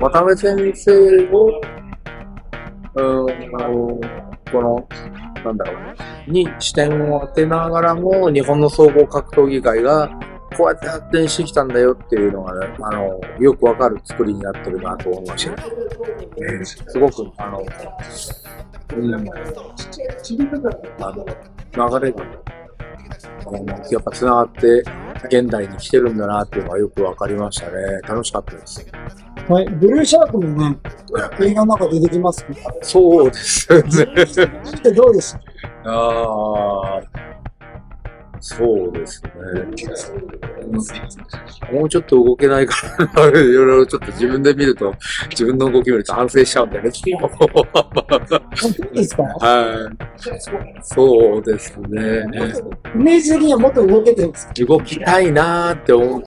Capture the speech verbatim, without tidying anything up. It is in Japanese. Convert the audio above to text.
渡辺先生を、うーん、この、なんだろう、に視点を当てながらも、日本の総合格闘技界が、こうやって発展してきたんだよっていうのが、ね、あの、よくわかる作りになってるなと思いました。えー、すごく、あの、うん、あの、流れが、やっぱ繋がって現代に来てるんだなっていうのがよくわかりましたね。楽しかったです。 はい、ブルーシャークもね、映画の中出てきますけど。 そうですね。 見てどうですか？ ああ、そうですね。もうちょっと動けないから、いろいろちょっと自分で見ると、自分の動き見ると反省しちゃうんだよね。 そうですか？ はい。そうですね。 イメージ的にはもっと動けてるんですか？ 動きたいなーって思う。